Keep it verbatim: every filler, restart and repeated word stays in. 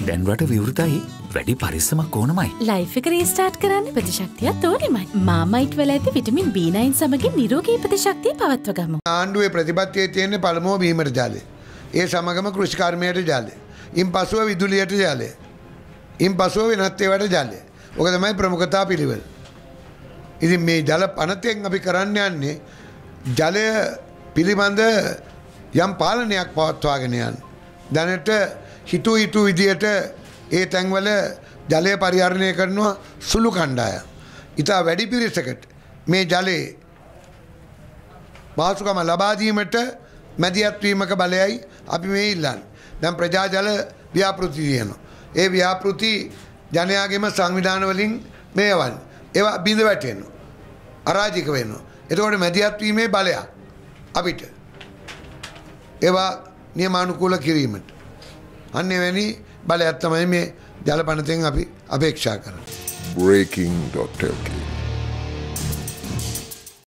දැන් රට විවෘතයි. වැඩි පරිස්සමක් ඕනමයි. ලයිෆ් එක රීස්ටාර්ට් කරන්න ප්‍රතිශක්තියත් ඕනෙමයි. මාමයිට් වල ඇති විටමින් බී නයින් සමගින් නිරෝගී ප්‍රතිශක්තිය පවත්ව ගමු. ආණ්ඩුවේ ප්‍රතිපත්තියේ තියෙන පළමුව බීමට ජාලය. ඒ සමගම කෘෂිකර්මයට ජාලය. ඉන් පසුව විදුලියට ජාලය. ඉන් පසුව වෙනත් ඒවාට ජාලය. ඔක තමයි ප්‍රමුඛතා පිළිවෙල. ඉතින් මේ ජල පනතෙන් අපි කරන්න යන්නේ ජලය පිළිබඳ යම් පාලනයක් පවත්වාගෙන යන්න. දැනට හිතු හිතු විදියට ඒ තැන්වල ජලය පරිහරණය කරනවා සුළු කණ්ඩායම්. ඉතා වැඩි පිරිසකට මේ ජලයේ පහසුකම ලබා දීමට මැදිහත් වීමක බලයයි අපි මේ ඉල්ලන්නේ. දැන් ප්‍රජා ජල ව්‍යාපෘති තියෙනවා. ඒ ව්‍යාපෘති ජනයාගේම සංවිධාන වලින් මේවන්නේ. ඒවා බිඳ වැටෙනවා. අරාජික වෙනවා. එතකොට මැදිහත් වීමේ බලයක් අපිට ඒවා නියමානුකූල කිරීමට අන්න එවැනි බලයක් තමයි මේ ජල පනතෙන් අපි අපේක්ෂා කරන්නේ. breaking dot l k